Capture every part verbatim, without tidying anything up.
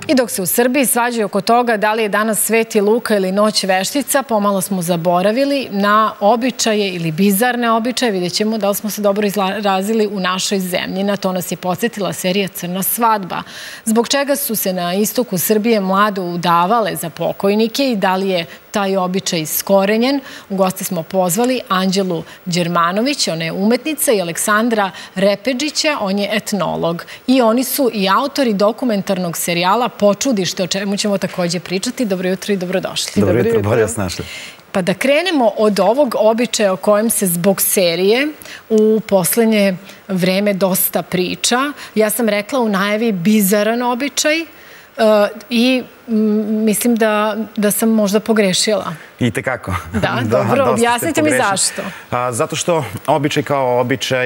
I dok se u Srbiji svađaju oko toga da li je danas Sveti Luka ili Noć veštica, pomalo smo zaboravili na običaje ili bizarne običaje. Vidjet ćemo da li smo se dobro izrazili u našoj zemlji. Na to nas je podsjetila serija Crna svadba. Zbog čega su se na istoku Srbije mlade udavale za pokojnike i da li je taj običaj iskorenjen? U goste smo pozvali Anđelu Đermanović, ona je umetnica, i Aleksandra Repeđića, on je etnolog. I oni su i autori dokumentarnog serijala Počudište, o čemu ćemo također pričati. Dobro jutro i dobrodošli. Dobro jutro, bolje vas našli. Pa da krenemo od ovog običaja o kojem se zbog serije u poslednje vreme dosta priča. Ja sam rekla u najavi bizaran običaj i mislim da sam možda pogrešila. I tekako. Da, dobro, objasnite mi zašto. Zato što običaj kao običaj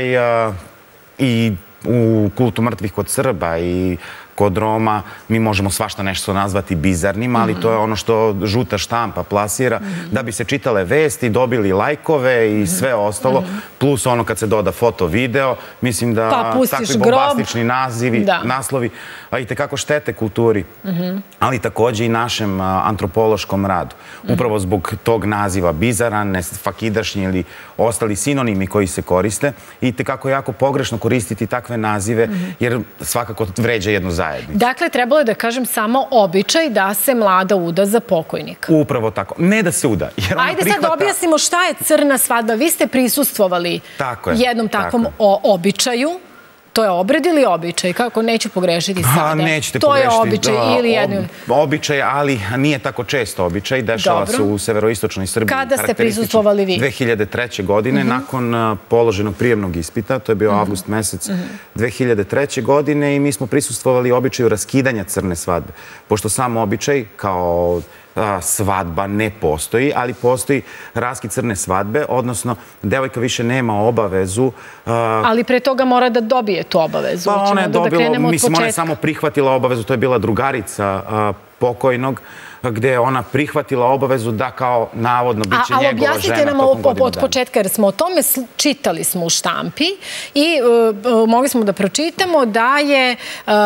i u kultu mrtvih kod Srba i kod Roma mi možemo svašta nešto nazvati bizarnim, ali to je ono što žuta štampa plasira da bi se čitale vesti, dobili lajkove i sve ostalo, plus ono kad se doda foto, video, mislim da takvi bombastični nazivi, naslovi i tekako štete kulturi, ali također i našem antropološkom radu. Upravo zbog tog naziva bizaran, fakidašnji ili ostali sinonimi koji se koriste i tekako jako pogrešno koristiti takve nazive jer svakako vređa jednu zajednicu. Dakle, trebalo je da kažem samo običaj da se mlada uda za pokojnika. Upravo tako. Ne da se uda. Ajde sad da objasnimo šta je crna svadba. Vi ste prisustvovali jednom takvom običaju. To je obred ili običaj? Kako neću pogrešiti sada? Nećete pogrešiti. To je običaj ili jedno? Običaj, ali nije tako često običaj. Dešava se u severoistočnoj Srbiji. Kada ste prisustvovali vi? dve hiljade treće. godine, nakon položenog prijemnog ispita. To je bio avgust mesec dve hiljade treće. godine i mi smo prisustvovali običaju raskidanja crne svadbe. Pošto sam običaj kao svadba ne postoji, ali postoji raskid crne svadbe, odnosno devojka više nema obavezu. Ali pre toga mora da dobije tu obavezu. Pa ona je dobila, mislim, ona je samo prihvatila obavezu, to je bila drugarica pokojnog, gde je ona prihvatila obavezu da kao navodno biće njegova žena. Ali objasnite nam od početka, jer smo o tome čitali smo u štampi i mogli smo da pročitamo da je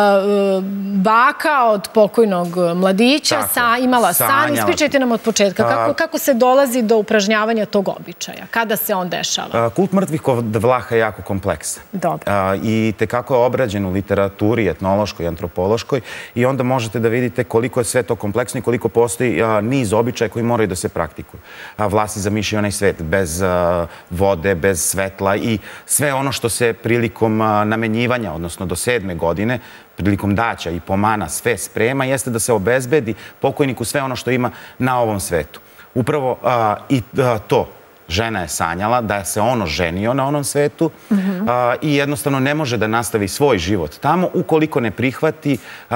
baka od pokojnog mladića imala san. Ispričajte nam od početka. Kako se dolazi do upražnjavanja tog običaja? Kada se on dešava? Kult mrtvih kod Vlaha je jako kompleksan. Dobro. I tekako je obrađen u literaturi, etnološkoj, antropološkoj i onda možete da vidite koliko je sve to kompleksno i koliko postoji niz običaja koji moraju da se praktikuju. Vlasi zamišljaju onaj svet bez vode, bez svetla i sve ono što se prilikom namenjivanja, odnosno do sedme godine, prilikom daća i pomana sve sprema, jeste da se obezbedi pokojniku sve ono što ima na ovom svetu. Upravo i to. Žena je sanjala da se ono ženio na onom svetu i jednostavno ne može da nastavi svoj život tamo ukoliko ne prihvati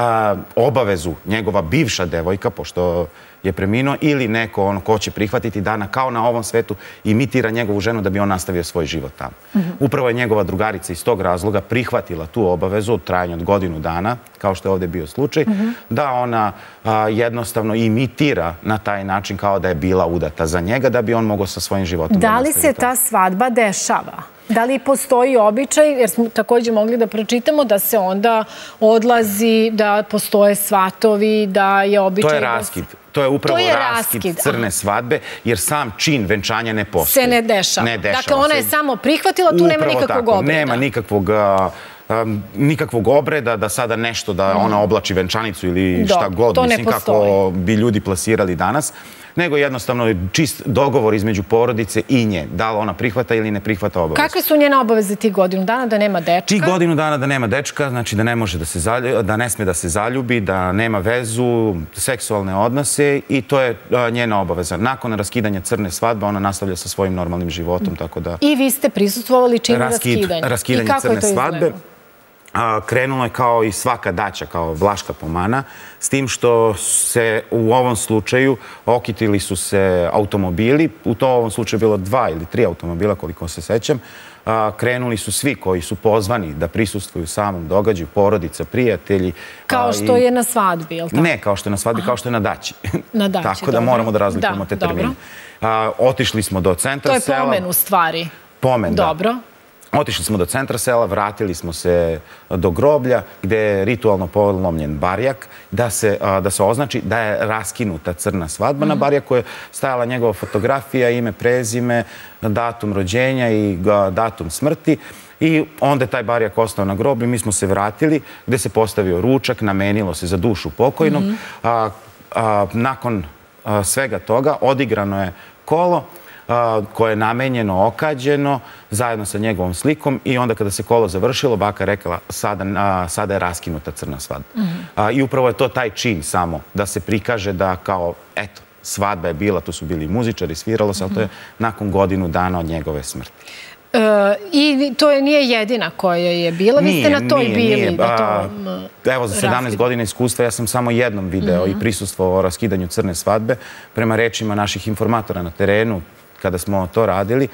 obavezu njegova bivša devojka, pošto je preminuo, ili neko ono ko će prihvatiti da kao na ovom svetu imitira njegovu ženu da bi on nastavio svoj život tamo. Upravo je njegova drugarica iz tog razloga prihvatila tu obavezu od trajanja od godinu dana, kao što je ovdje bio slučaj, da ona jednostavno imitira na taj način kao da je bila udata za njega, da bi on mogao sa svojim životom da nastavi. Da li se ta svadba dešava? Da li postoji običaj, jer smo također mogli da pročitamo da se onda odlazi, da postoje svatovi, da je običaj... To je raskid. To je upravo raskid crne svadbe, jer sam čin venčanja ne postoji. Se ne dešava. Dakle, ona je samo prihvatila, tu nema nikakvog obreda. Nema nikakvog... nikakvog obreda, da sada nešto da ona oblači venčanicu ili šta god, mislim kako bi ljudi plasirali danas, nego jednostavno čist dogovor između porodice i nje, da li ona prihvata ili ne prihvata obavezu. Kakve su njene obaveze tih godinu dana da nema dečka? Tih godinu dana da nema dečka, znači da ne može da se zaljubi, da ne sme da se zaljubi, da nema vezu, seksualne odnose i to je njena obaveza. Nakon raskidanja crne svadbe ona nastavlja sa svojim normalnim životom, tako da... I vi ste prisustvovali činu raskidanja. Raskidanje crne svadbe. Krenulo je kao i svaka daća, kao vlaška pomana, s tim što se u ovom slučaju okitili su se automobili, u to ovom slučaju bilo dva ili tri automobila, koliko se sećam, krenuli su svi koji su pozvani da prisustvuju samom događaju, porodica, prijatelji. Kao što je na svadbi, je li tako? Ne, kao što je na svadbi, kao što je na daći. Na daći, dobro. Tako da moramo da razlikujemo te termine. Otišli smo do centra sela. To je pomen u stvari. Pomen, da. Dobro. Otišli smo do centra sela, vratili smo se do groblja gde je ritualno polomljen barjak da se, da se označi da je raskinuta crna svadba. Na barjaku je stajala njegova fotografija, ime, prezime, datum rođenja i datum smrti. I onda je taj barjak ostao na groblju, mi smo se vratili gde se postavio ručak, namenilo se za dušu pokojnog. A, a, nakon a, svega toga odigrano je kolo koje je namenjeno, okađeno, zajedno sa njegovom slikom i onda kada se kolo završilo, baka rekla sada, sada je raskinuta crna svadba. I upravo je to taj čin samo, da se prikaže da kao, eto, svadba je bila, tu su bili muzičari, sviralo se, ali to je nakon godinu dana od njegove smrti. I to nije jedina koja je bila, vi ste na toj bili? Evo, za sedamnaest godina iskustva ja sam samo jednom video i prisustvovao o raskidanju crne svadbe. Prema rečima naših informatora na terenu, kada smo to radili,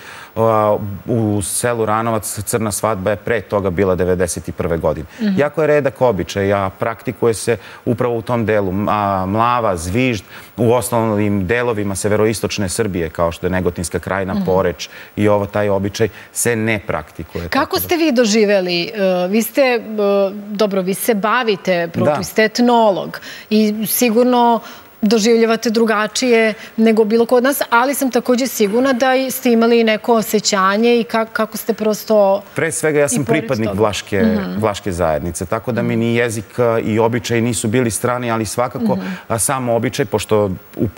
u selu Ranovac crna svadba je pre toga bila devedeset prve godine. Jako je redak običaj, a praktikuje se upravo u tom delu. Mlava, zvižd, u osnovnim delovima severoistočne Srbije, kao što je Negotinska krajina, Poreč i ovo, taj običaj se ne praktikuje. Kako ste vi doživeli? Vi ste, dobro, vi se bavite, vi ste etnolog i sigurno doživljavate drugačije nego bilo ko od nas, ali sam također sigurna da ste imali neko osjećanje i kako ste prosto... Pre svega, ja sam pripadnik Vlaške zajednice, tako da mi ni jezik i običaj nisu bili strani, ali svakako samo običaj, pošto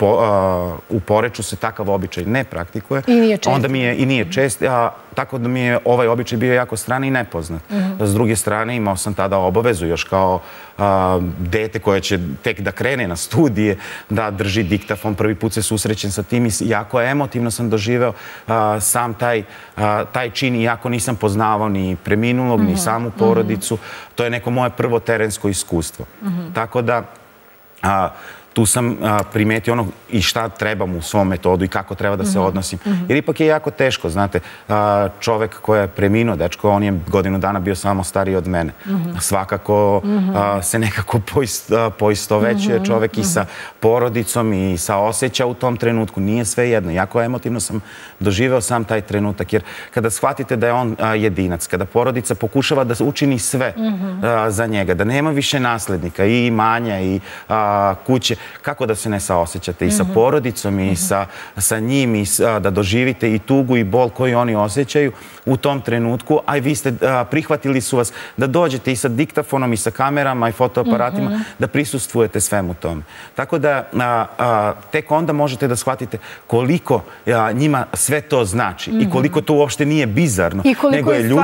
u Poreču se takav običaj ne praktikuje. I nije čest. Onda mi je i nije čest, tako da mi je ovaj običaj bio jako strani i nepoznat. S druge strane, imao sam tada obavezu još kao dete koje će tek da krene na studije, da drži diktafon, prvi put se susrećem sa tim i jako emotivno sam doživeo sam taj čin, iako nisam poznavao ni preminulog, ni samu porodicu. To je neko moje prvo terensko iskustvo. Tako da tu sam primetio ono i šta trebam u svom metodu i kako treba da se odnosim. Jer ipak je jako teško, znate, čovek koji je preminuo, dečko, on je godinu dana bio samo stariji od mene. Svakako se nekako poistovećuje čovek i sa porodicom i sa osjeća u tom trenutku. Nije sve jedno. Jako emotivno sam doživeo sam taj trenutak, jer kada shvatite da je on jedinac, kada porodica pokušava da učini sve za njega, da nema više naslednika i imanja i kuće, kako da se ne saosećate i sa porodicom i sa njim i da doživite i tugu i bol koju oni osjećaju u tom trenutku, a i vi ste prihvatili su vas da dođete i sa diktafonom i sa kamerama i fotoaparatima da prisustvujete svemu tome. Tako da tek onda možete da shvatite koliko njima sve to znači i koliko to uopšte nije bizarno, nego je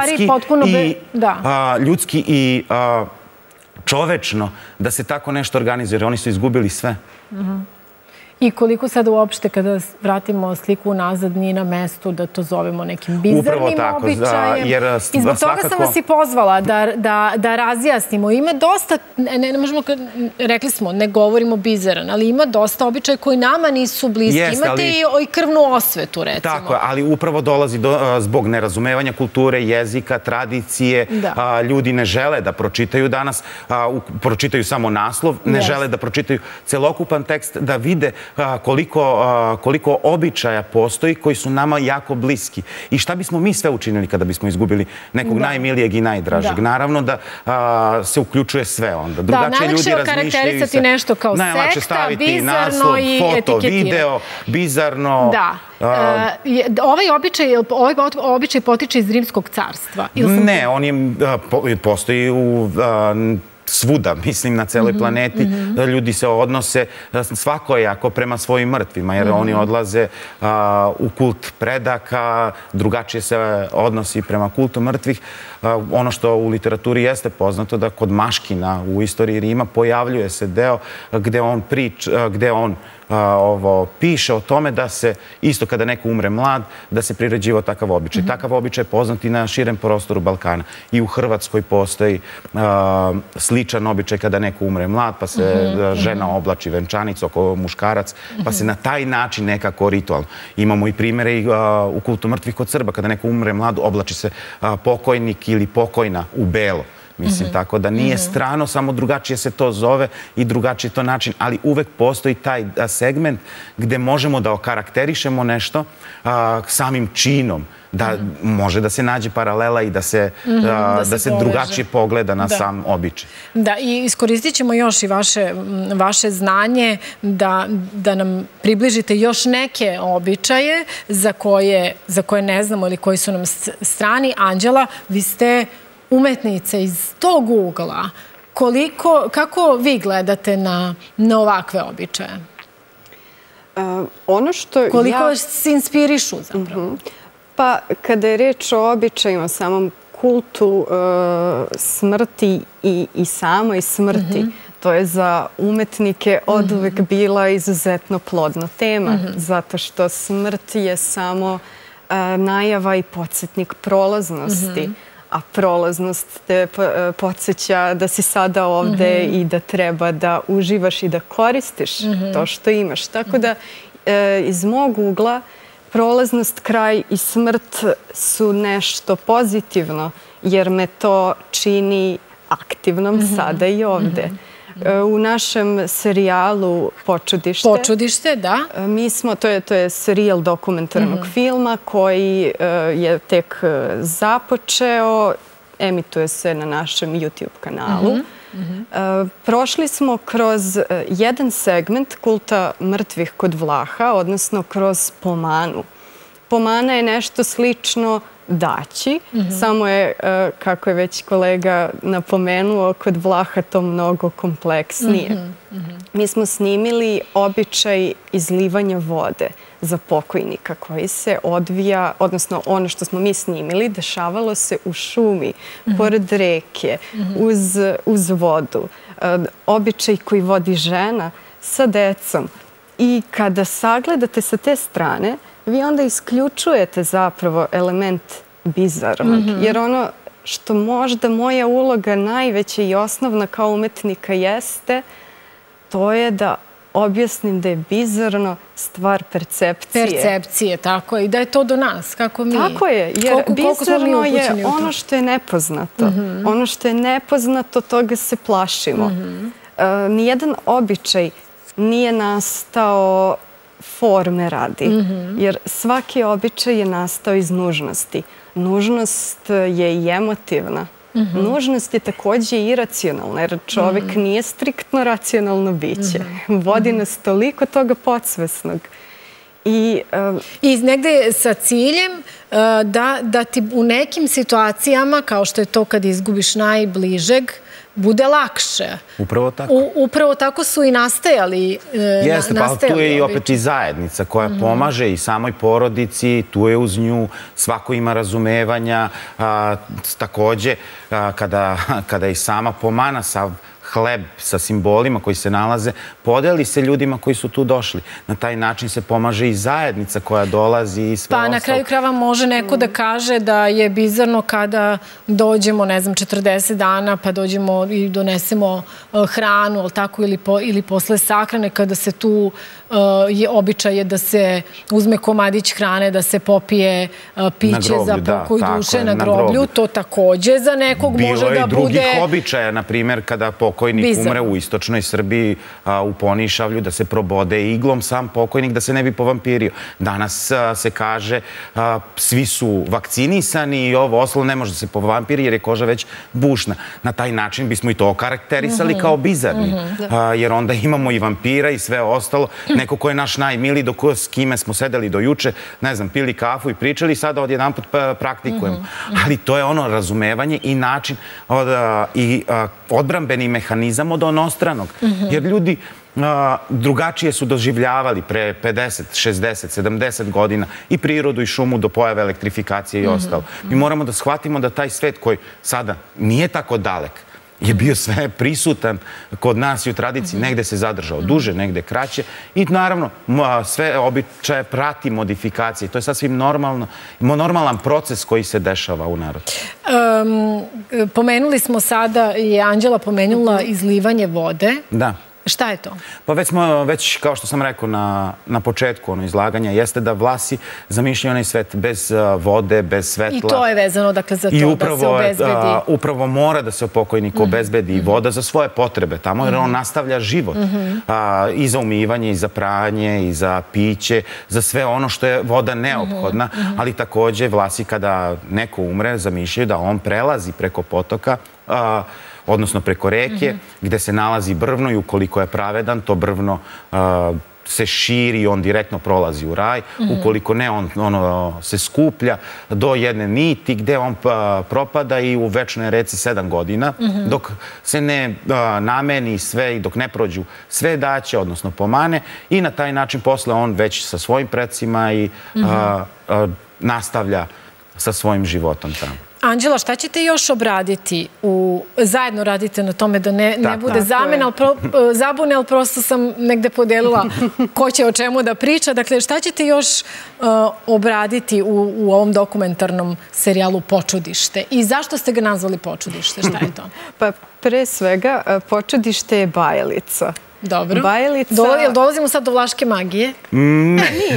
ljudski i čovečno da se tako nešto organizuje, jer oni su izgubili sve. I koliko sada uopšte, kada vratimo sliku nazad, nije na mestu da to zovemo nekim bizarnim običajem. I zbog toga sam vas i pozvala da razjasnimo. Ima dosta, ne možemo, rekli smo, ne govorimo bizaran, ali ima dosta običaja koji nama nisu bliski. Imate i krvnu osvetu, recimo. Tako je, ali upravo dolazi zbog nerazumevanja kulture, jezika, tradicije. Ljudi ne žele da pročitaju danas, pročitaju samo naslov, ne žele da pročitaju celokupan tekst, da vide koliko običaja postoji koji su nama jako bliski. I šta bismo mi sve učinili kada bismo izgubili nekog najmilijeg i najdražeg? Naravno da se uključuje sve onda. Da, najlakše je okarakterisati nešto kao sekta, bizarno i etiketira. Foto, video, bizarno. Da. Ovaj običaj potiče iz Rimskog carstva? Ne, on postoji u... svuda, mislim, na celoj planeti. Ljudi se odnose svakojako prema svojim mrtvima, jer oni odlaze u kult predaka, drugačije se odnosi prema kultu mrtvih. Ono što u literaturi jeste poznato, da kod Maškina u istoriji Rima pojavljuje se deo gde on priča, gde on piše o tome da se, isto kada neko umre mlad, da se priređivao takav običaj. Takav običaj je poznat i na širem prostoru Balkana. I u Hrvatskoj postoji sličan običaj kada neko umre mlad, pa se žena oblači venčanicu oko muškarac, pa se na taj način nekako ritualno. Imamo i primere u kultu mrtvih kod Srba, kada neko umre mlad, oblači se pokojnik ili pokojna u belo. Mislim, tako da nije strano, samo drugačije se to zove i drugačije to način, ali uvek postoji taj segment gde možemo da okarakterišemo nešto samim činom, da može da se nađe paralela i da se drugačije pogleda na sam običaj. Da, i iskoristit ćemo još i vaše znanje da nam približite još neke običaje za koje ne znamo ili koji su nam strani. Anđela, vi ste umetnica iz tog ugla. Kako vi gledate na ovakve običaje? Koliko vas inspirišu zapravo? Pa, kada je reč o običajima, samom kultu smrti i samoj smrti, to je za umetnike oduvek bila izuzetno plodna tema, zato što smrt je samo najava i podsjetnik prolaznosti, a prolaznost te podsjeća da si sada ovde i da treba da uživaš i da koristiš to što imaš. Tako da, iz mog ugla, prolaznost, kraj i smrt su nešto pozitivno, jer me to čini aktivnom sada i ovde. U našem serijalu Počudište... Počudište, da. Mi smo, to je serijal dokumentarnog filma koji je tek započeo, emituje se na našem YouTube kanalu. Prošli smo kroz jedan segment kulta mrtvih kod Vlaha, odnosno kroz pomanu. Pomana je nešto slično daći, samo je, kako je već kolega napomenuo, kod Vlaha to mnogo kompleksnije. Mi smo snimili običaj izlivanja vode za pokojnika koji se odvija, odnosno ono što smo mi snimili, dešavalo se u šumi, pored reke, uz vodu. Običaj koji vodi žena sa decom. I kada sagledate sa te strane, vi onda isključujete zapravo element bizarnog. Jer ono što možda moja uloga najveća i osnovna kao umetnika jeste, to je da objasnim da je bizarno stvar percepcije. Percepcije, tako je. I da je to do nas, kako mi... Tako je, jer bizarno je ono što je nepoznato. Ono što je nepoznato, toga se plašimo. Nijedan običaj nije nastao forme radi, jer svaki običaj je nastao iz nužnosti. Nužnost je i emotivna. Nužnost je takođe i iracionalna, jer čovek nije striktno racionalno biće. Vodi nas toliko toga podsvesnog. I negde sa ciljem da ti u nekim situacijama, kao što je to kad izgubiš najbližeg, bude lakše. Upravo tako. Upravo tako su i nastajali običaji. Jeste, pa tu je i opet i zajednica koja pomaže i samoj porodici, tu je uz nju, svako ima razumevanja. Takođe, kada i sama pomana sav hleb sa simbolima koji se nalaze, podeli se ljudima koji su tu došli. Na taj način se pomaže i zajednica koja dolazi i sve ostalo. Pa na kraju krajeva može neko da kaže da je bizarno kada dođemo, ne znam, četrdeset dana, pa dođemo i donesemo hranu, ali tako, ili posle sahrane, kada se tu je običaj da se uzme komadić hrane, da se popije piće za pokoj duše na groblju. To takođe za nekog može da bude... Bilo je i drugih običaja, na primjer, kada pokojnik umre u istočnoj Srbiji, u Ponišavlju, da se probode iglom sam pokojnik, da se ne bi povampirio. Danas se kaže, svi su vakcinisani i ovo oslo ne može da se povampiri jer je koža već bušna. Na taj način bismo i to okarakterisali kao bizarni. Jer onda imamo i vampira i sve ostalo. Neko ko je naš najmiliji, s kime smo sedeli do juče, ne znam, pili kafu i pričali, sada odjedan put praktikujemo. Ali to je ono razumevanje i način i odbrambeni mehanizam od onostranog. Jer ljudi drugačije su doživljavali pre pedeset, šezdeset, sedamdeset godina i prirodu i šumu do pojave elektrifikacije i ostalo. Mi moramo da shvatimo da taj svet koji sada nije tako dalek, je bio sve prisutan kod nas i u tradiciji. Negde se zadržao duže, negde kraće. I naravno, sve običaje prati modifikacije. To je sasvim normalan proces koji se dešava u narodu. Pomenuli smo sada, je Anđela pomenula izlivanje vode. Da. Šta je to? Pa već smo, već kao što sam rekao na, na početku ono izlaganja, jeste da Vlasi zamišljaju onaj svet bez uh, vode, bez svetla. I to je vezano, dakle, za to I upravo, da se obezbedi. A, upravo mora da se pokojniku mm-hmm. obezbedi i voda za svoje potrebe tamo, jer mm-hmm. on nastavlja život. Mm-hmm. a, I za umivanje, i za pranje, i za piće, za sve ono što je voda neophodna, mm-hmm. ali takođe Vlasi kada neko umre zamišljaju da on prelazi preko potoka, a, odnosno preko reke, mm-hmm. gde se nalazi brvno i ukoliko je pravedan, to brvno a, se širi i on direktno prolazi u raj. Mm-hmm. Ukoliko ne, on ono, se skuplja do jedne niti gde on a, propada i u večnoj reci sedam godina, mm-hmm. dok se ne a, nameni sve i dok ne prođu sve daće, odnosno pomane, i na taj način posle on već sa svojim precima i mm-hmm. a, a, nastavlja sa svojim životom tamo. Anđela, šta ćete još obraditi? U, zajedno radite na tome da ne, ne bude zamena, ali pro, zabune, ali prosto sam negde podelila ko će o čemu da priča. Dakle, šta ćete još uh, obraditi u, u ovom dokumentarnom serijalu Počudište? I zašto ste ga nazvali Počudište? Šta je to? Pa pre svega, Počudište je bajalica. Dobro. Bajalica... Dolo, jel dolazimo sad do vlaške magije? Mm.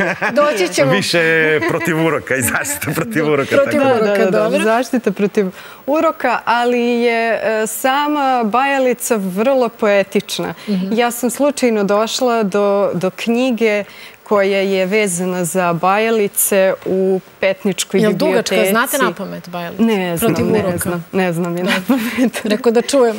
Doći ćemo... Više protiv uroka i zaštita protiv uroka. Protiv da, uroka, da, da, dobro. Zaštita protiv uroka, ali je e, sama bajalica vrlo poetična. Mm-hmm. Ja sam slučajno došla do, do knjige koja je vezana za bajalice u Petničkoj biblioteci. Jel dugačka? Znate na pamet bajalice? Ne znam, protiv ne uroka. znam. Ne znam je na pamet. Rekao da čujem.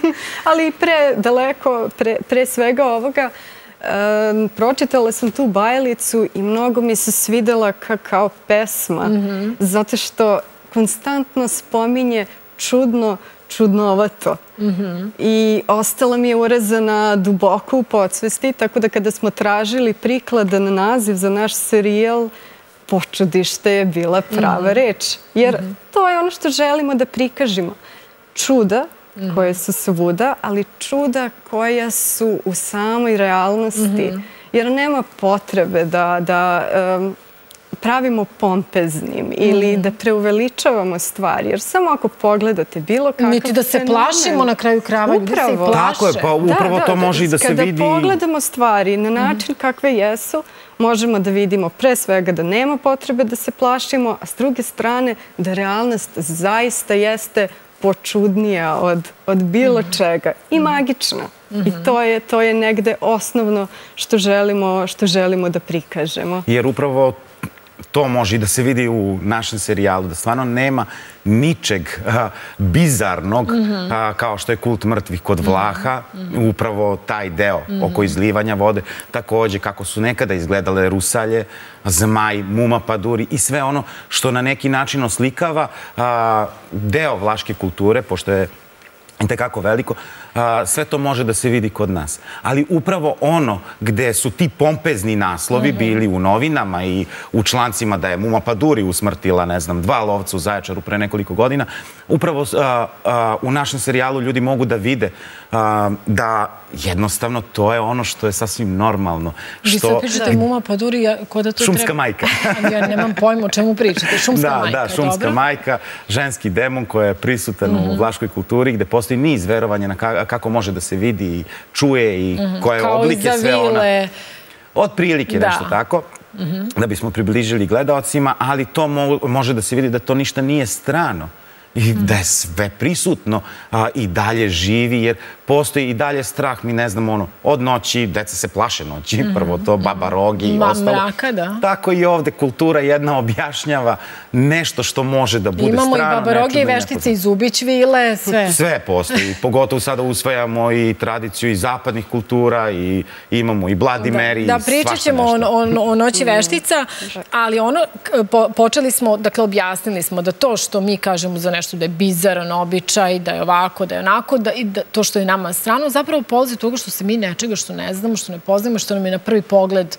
Ali pre daleko, pre, pre svega ovoga, e, pročitala sam tu bajalicu i mnogo mi se svidela ka, kao pesma. Mm-hmm. Zato što konstantno spominje čudno, čudnovato. Mm-hmm. I ostala mi je urezana duboko u podsvesti, tako da kada smo tražili prikladan naziv za naš serijal, Počudište je bila prava mm-hmm. reč. Jer mm-hmm. to je ono što želimo da prikažemo. Čuda mm-hmm. koje su svuda, ali čuda koja su u samoj realnosti. Mm-hmm. Jer nema potrebe da... da um, pravimo pompeznim mm. ili da preuveličavamo stvari. Jer samo ako pogledate bilo kakav niti da se fenomen, plašimo na kraju krava. Upravo. Da se plaše. Tako je, pa upravo da, to da, može i da se kada vidi... Kada pogledamo stvari na način mm. kakve jesu, možemo da vidimo pre svega da nema potrebe da se plašimo, a s druge strane da realnost zaista jeste počudnija od, od bilo mm. čega i magična. Mm-hmm. I to je, to je negde osnovno što želimo, što želimo da prikažemo. Jer upravo to može i da se vidi u našem serijalu, da stvarno nema ničeg a, bizarnog, mm-hmm. a, kao što je kult mrtvih kod Vlaha, mm-hmm. upravo taj deo mm-hmm. oko izlivanja vode, takođe kako su nekada izgledale rusalje, zmaj, muma paduri i sve ono što na neki način oslikava a, deo vlaške kulture, pošto je tekako veliko, a, sve to može da se vidi kod nas. Ali upravo ono gde su ti pompezni naslovi mm-hmm. bili u novinama i u člancima da je Muma Paduri usmrtila, ne znam, dva lovca u Zaječaru pre nekoliko godina, upravo a, a, u našem serijalu ljudi mogu da vide a, da jednostavno to je ono što je sasvim normalno. Vi sad pričate Muma Paduri, ko da to šumska treba... majka. Ja nemam pojma o čemu pričate. Šumska da, majka, Da, šumska dobro. majka, ženski demon koji je prisutan mm-hmm. u vlaškoj kulturi, gde postoji niz verovanja na kako može da se vidi i čuje i mm-hmm. koje kao oblike sve ona... vile. Od prilike da. nešto tako. Mm-hmm. Da bismo približili gledaocima, ali to mo može da se vidi da to ništa nije strano. I da je sve prisutno a, i dalje živi, jer postoji i dalje strah, mi ne znamo, ono, od noći, deca se plaše noći, mm-hmm. prvo to, baba rogi i Ma, ostalo. Mraka, da. Tako i ovde kultura jedna objašnjava nešto što može da bude Imamo strano. Imamo i baba roge i veštice i zubić vile, sve. Sve postoji. Pogotovo sada usvajamo i tradiciju i zapadnih kultura i imamo i Vladimeri da, i svašta nešto. Da, pričat ćemo o, o, o noći veštica, ali ono, po, počeli smo, dakle, objasnili smo da to što mi kažemo za nešto da je bizaran običaj, da je ovako, da je onako, da, i da, to što je nama strano, zapravo polazi toga što se mi nečega što ne znamo, što ne poznajemo, što nam je na prvi pogled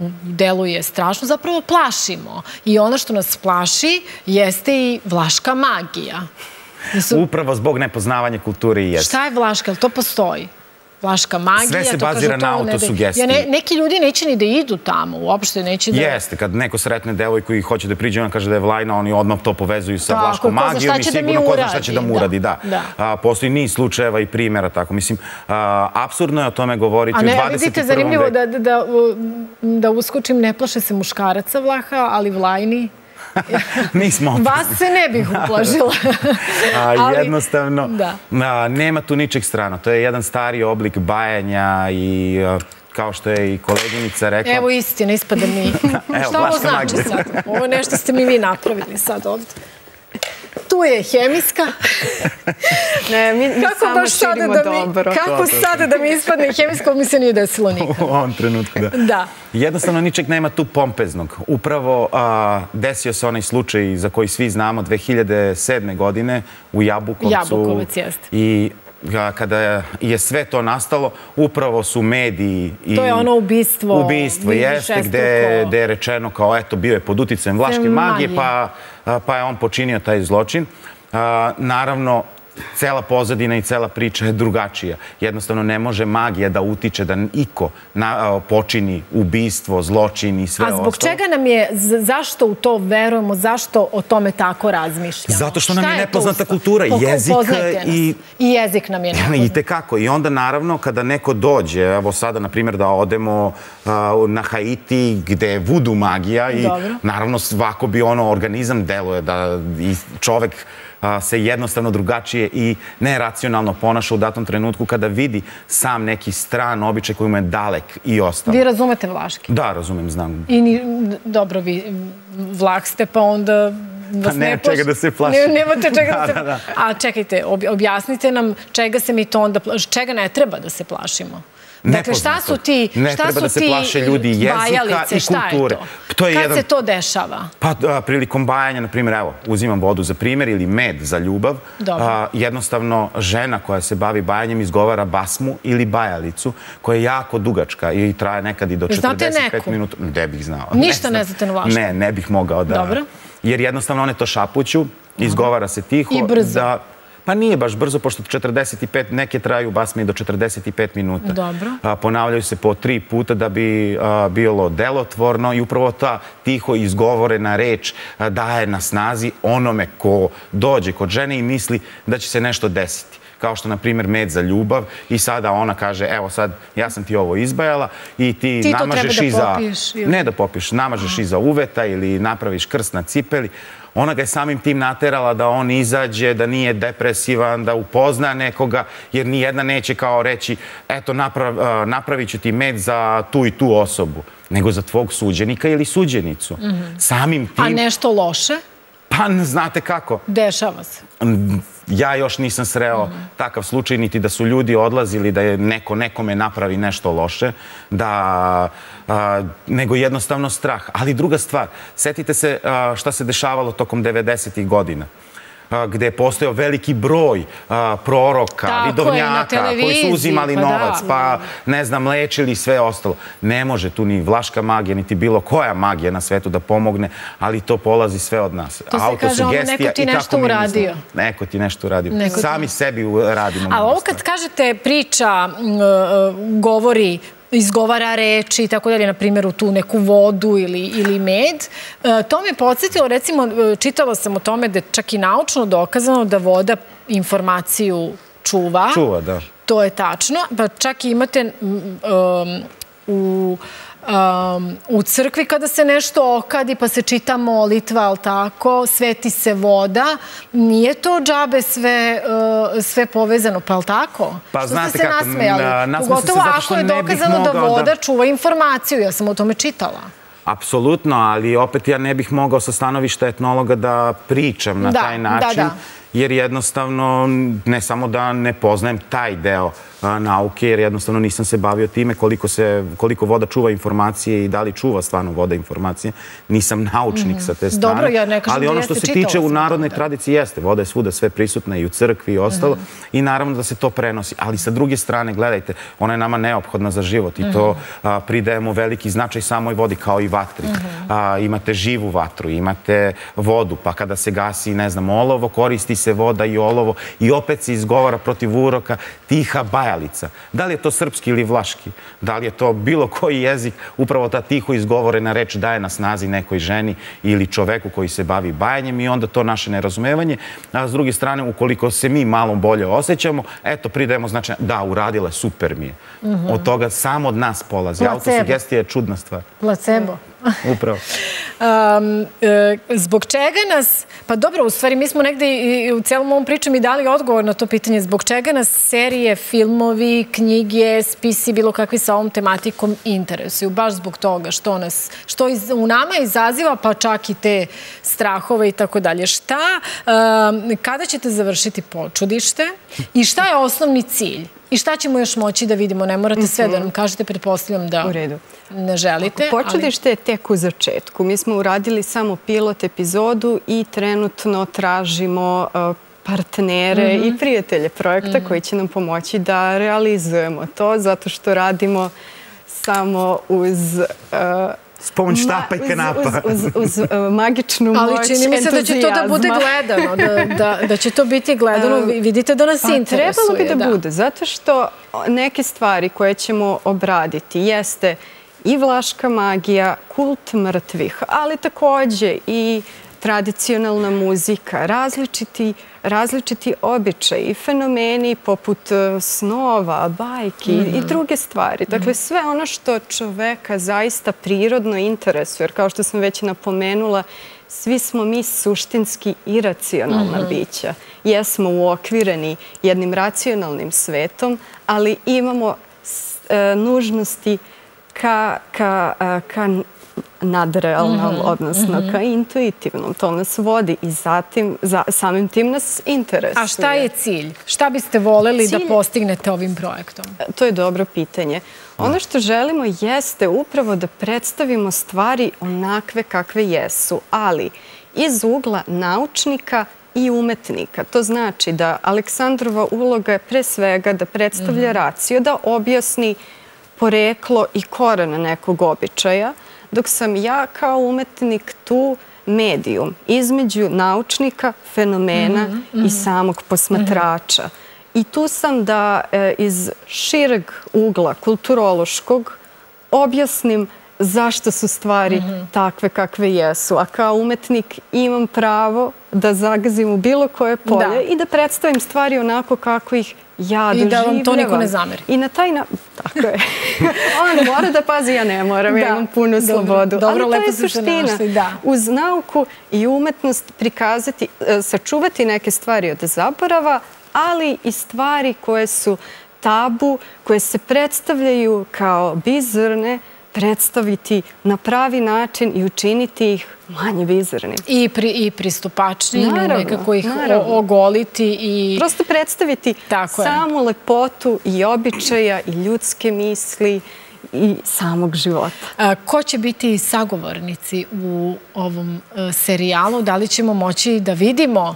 deluje strašno, zapravo plašimo. I ono što nas plaši jeste i vlaška magija. Upravo zbog nepoznavanja kulture i jeste. Šta je vlaška? Ali to postoji? vlaška magija. Sve se bazira na autosugestiji. Neki ljudi neće ni da idu tamo, uopšte neće da... Jeste, kad neko sretne devojku i hoće da priđe, ona kaže da je Vlajna, oni odmah to povezuju sa vlaškom magijom i sigurno ko zna šta će da mu uradi. Postoji niz slučajeva i primjera tako. Mislim, apsurdno je o tome govoriti u dvadeset prvom veku. A ne, vidite, zanimljivo da uskočim, ne plaše se muškaraca Vlaha, ali Vlajni... Nismo oprezni. Vas se ne bih uplažila. Jednostavno, nema tu ničeg strana. To je jedan stari oblik bajanja i kao što je i koleginica rekla... Evo istina, ispada mi. Šta ovo znači sad? Ovo je nešto ste mi vi napravili sad ovdje. Tu je hemijska. Ne, mi samo širimo dobro. Kako sada da mi ispadne hemijska, mi se nije desilo nikad. U ovom trenutku, da. Da. Jednostavno, ničeg nema tu pompeznog. Upravo desio se onaj slučaj za koji svi znamo dve hiljade sedme. godine u Jabukovcu. Jabukovac, jeste. I kada je sve to nastalo, upravo su mediji... To je ono ubistvo. Ubistvo, jeste, gde je rečeno kao, eto, bio je pod uticajem vlaške magije, pa je on počinio taj zločin. Naravno, cela pozadina i cela priča je drugačija. Jednostavno, ne može magija da utiče da iko počini ubistvo, zločin i sve ostalo. A zbog čega nam je, zašto u to verujemo, zašto o tome tako razmišljamo? Zato što nam je nepoznata kultura, jezik i... I jezik nam je nepoznat. I tekako. I onda, naravno, kada neko dođe, evo sada, na primjer, da odemo na Haiti, gde je vudu magija i, naravno, svako bi ono organizam deluje da čovek se jednostavno drugačije i neracionalno ponaša u datom trenutku kada vidi sam neki stran običaj koji mu je dalek i ostalo. Vi razumete vlaški? Da, razumem, znam. I dobro, vi Vlah ste, pa onda... Pa nema čega da se plaši. Nemate čega da se plaši. A čekajte, objasnite nam čega se mi to onda... Čega ne treba da se plašimo? Dakle, šta su ti ne treba da se plaše ljudi jezika i kulture. Kad se to dešava? Pa prilikom bajanja, na primjer, evo, uzimam vodu za primjer ili med za ljubav. Jednostavno, žena koja se bavi bajanjem izgovara basmu ili bajalicu, koja je jako dugačka i traje nekad i do četrdeset pet minuta. Ne bih znao. Ništa ne znate na vlaškom? Ne, ne bih mogao da... Dobro. Jer jednostavno one to šapuću, izgovara se tiho. I brzo. Pa nije baš brzo, pošto četrdeset i pet, neke traju basme i do četrdeset i pet minuta. Dobro. Ponavljaju se po tri puta da bi bilo delotvorno i upravo ta tiho izgovorena reč daje na snazi onome ko dođe kod žene i misli da će se nešto desiti. Kao što, na primjer, med za ljubav i sada ona kaže, evo sad, ja sam ti ovo izbajala i ti namažeš iza... Ne da popiješ, namažeš iza uveta ili napraviš krst na cipeli. Ona ga je samim tim naterala da on izađe, da nije depresivan, da upozna nekoga, jer nijedna neće kao reći, eto, napravit ću ti med za tu i tu osobu, nego za tvog suđenika ili suđenicu. Samim tim... A nešto loše? Pa, znate kako. Dešava se. Ja još nisam sreo takav slučaj, niti da su ljudi odlazili, da je neko nekome napravi nešto loše, nego jednostavno strah. Ali druga stvar, setite se šta se dešavalo tokom devedesetih godina, gde je postojao veliki broj proroka, vidovnjaka, koji su uzimali novac, pa, ne znam, lečili i sve ostalo. Ne može tu ni vlaška magija, niti bilo koja magija na svetu da pomogne, ali to polazi sve od nas. To se kaže ono, neko ti nešto uradio. Neko ti nešto uradio. Sami sebi radimo. Ali ovo kad kažete priča, govori, izgovara reči i tako dalje, na primjer u tu neku vodu ili med. To me podsjetilo, recimo, čitala sam o tome da je čak i naučno dokazano da voda informaciju čuva. Čuva, da. To je tačno. Pa čak i imate u... u crkvi kada se nešto okadi pa se čita molitva, ali tako, sveti se voda, nije to džabe sve povezano, pa ali tako? Pa znate kako, nasmejali se Pogotovo ako je dokazano da voda čuva informaciju, ja sam o tome čitala. Apsolutno, ali opet ja ne bih mogao sa stanovišta etnologa da pričam na taj način, jer jednostavno ne samo da ne poznajem taj deo nauke, jer jednostavno nisam se bavio time koliko voda čuva informacije i da li čuva stvarno voda informacije. Nisam naučnik sa te strane. Ali ono što se tiče u narodnoj tradiciji jeste, voda je svuda sve prisutna i u crkvi i ostalo i naravno da se to prenosi. Ali sa druge strane, gledajte, ona je nama neophodna za život i to pridajemo veliki značaj samoj vodi kao i vatri. Imate živu vatru, imate vodu, pa kada se gasi, ne znam, olovo, koristi se voda i olovo i opet se izgovara protiv uroka tiha bajalica. Da li je to srpski ili vlaški? Da li je to bilo koji jezik? Upravo ta tiho izgovorena reč daje na snazi nekoj ženi ili čoveku koji se bavi bajanjem i onda to naše nerazumevanje. A s druge strane, ukoliko se mi malo bolje osjećamo, eto, pridajemo znači da, uradila, super mi je. Od toga samo od nas polazi. Autosugestija je čudna stvar. Placebo. Upravo. Zbog čega nas, pa dobro, u stvari mi smo negde u celom ovom pričam i dali odgovor na to pitanje, zbog čega nas serije, filmovi, knjige, spisi, bilo kakvi sa ovom tematikom interesuju? Baš zbog toga što nas, što u nama izaziva, pa čak i te strahove i tako dalje. Šta, kada ćete završiti Počudište i šta je osnovni cilj? I šta ćemo još moći da vidimo? Ne morate sve da nam kažete, pretpostavljam da ne želite. Počudište je tek u začetku. Mi smo uradili samo pilot epizodu i trenutno tražimo partnere i prijatelje projekta koji će nam pomoći da realizujemo to, zato što radimo samo uz... S pomoć štapa i kanapa. Uz magičnu moć, entuzijazma. Ali čini mi se da će to da bude gledano, da će to biti gledano. Vidite da nas interesuje. Trebalo bi da bude, zato što neke stvari koje ćemo obraditi jeste i vlaška magija, kult mrtvih, ali takođe i tradicionalna muzika, različiti različiti običaji i fenomeni poput snova, bajki i druge stvari. Dakle, sve ono što čoveka zaista prirodno interesuje, jer kao što sam već napomenula, svi smo mi suštinski iracionalna bića. Jesmo uokvireni jednim racionalnim svetom, ali imamo nužnosti ka nadrealnom, odnosno ka intuitivnom. To nas vodi i samim tim nas interesuje. A šta je cilj? Šta biste voleli da postignete ovim projektom? To je dobro pitanje. Ono što želimo jeste upravo da predstavimo stvari onakve kakve jesu, ali iz ugla naučnika i umetnika. To znači da Aleksandrova uloga je pre svega da predstavlja racio, da objasni poreklo i koren nekog običaja, dok sam ja kao umetnik tu medijum između naučnika, fenomena i samog posmatrača. I tu sam da iz šireg ugla kulturološkog objasnim zašto su stvari takve kakve jesu. A kao umetnik imam pravo da zagazim u bilo koje polje i da predstavim stvari onako kako ih ja doživljavam. I da vam to niko ne zameri. I na taj način, tako je. On mora da pazi, ja ne moram, ja imam punu slobodu. Ali to je suština. Uz nauku i umetnost prikazati, sačuvati neke stvari od zaborava, ali i stvari koje su tabu, koje se predstavljaju kao bizarne, predstaviti na pravi način i učiniti ih manje bizarnim. I pristupačni, nekako ih ogoliti i... Prosto predstaviti samu lepotu i običaja i ljudske misli i samog života. Ko će biti sagovornici u ovom serijalu? Da li ćemo moći da vidimo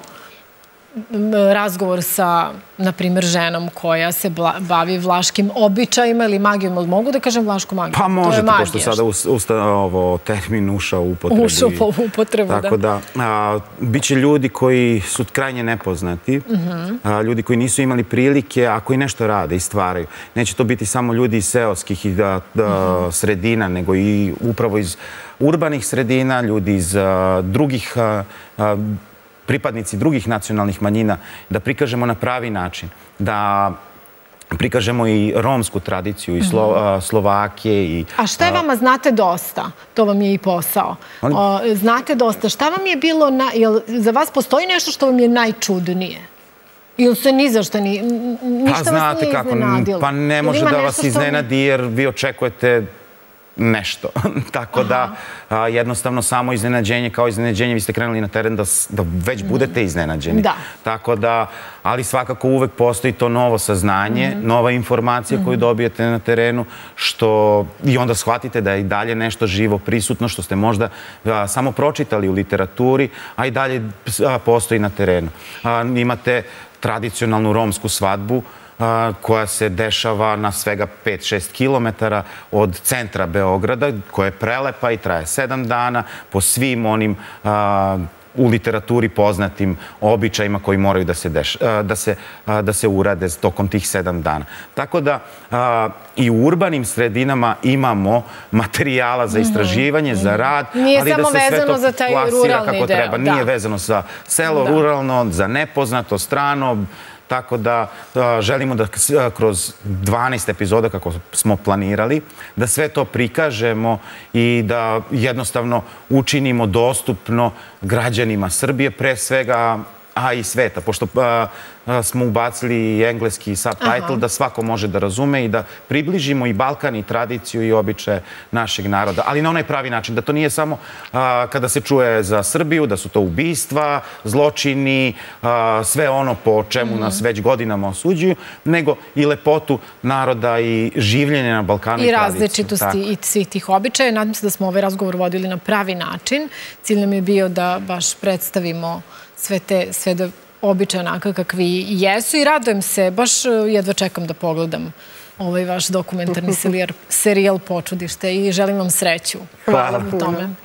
razgovor sa, na primjer, ženom koja se bavi vlaškim običajima ili magijom, ali mogu da kažem vlašku magiju? Pa možete, pošto sada termin ušao u upotrebu. Ušao u upotrebu, da. Tako da, bit će ljudi koji su krajnje nepoznati, ljudi koji nisu imali prilike, a koji nešto rade i stvaraju. Neće to biti samo ljudi iz seoskih sredina, nego i upravo iz urbanih sredina, ljudi iz drugih pripadnici drugih nacionalnih manjina, da prikažemo na pravi način, da prikažemo i romsku tradiciju, i Slovake. A šta je vama, znate dosta? To vam je i posao. Znate dosta. Šta vam je bilo, za vas postoji nešto što vam je najčudnije? Ili se ni zašto ništa vas nije iznenadilo? Pa ne može da vas iznenadi jer vi očekujete nešto. Tako da jednostavno samo iznenađenje kao iznenađenje, vi ste krenuli na teren da već budete iznenađeni. Tako da, ali svakako uvek postoji to novo saznanje, nova informacija koju dobijete na terenu, što i onda shvatite da je i dalje nešto živo prisutno, što ste možda samo pročitali u literaturi, a i dalje postoji na terenu. Imate tradicionalnu romsku svadbu koja se dešava na svega pet do šest kilometara od centra Beograda, koja je prelepa i traje sedam dana po svim onim u literaturi poznatim običajima koji moraju da se, deš, da se, da se urade tokom tih sedam dana. Tako da i u urbanim sredinama imamo materijala za istraživanje, za rad, Nije ali da samo se sve vezano to za taj plasira ruralni kako deo, treba. da. Nije vezano za selo, Da. ruralno, za nepoznato, strano, tako da a, želimo da s- a, kroz dvanaest epizoda, kako smo planirali, da sve to prikažemo i da jednostavno učinimo dostupno građanima Srbije, pre svega, a i sveta, pošto a, a, smo ubacili i engleski subtitle da svako može da razume i da približimo i Balkan i tradiciju i običaje našeg naroda, ali na onaj pravi način, da to nije samo a, kada se čuje za Srbiju, da su to ubistva, zločini, a, sve ono po čemu nas već godinama osuđuju, nego i lepotu naroda i življenje na Balkanu i, I tradiciju. različitosti Tako. i svih tih običaja. Nadam se da smo ovaj razgovor vodili na pravi način. Cilj nam je bio da baš predstavimo sve te sve da običaje onaka kakvi jesu i radujem se, baš jedva čekam da pogledam ovaj vaš dokumentarni serijal, serijal Počudište i želim vam sreću Hvala u tome.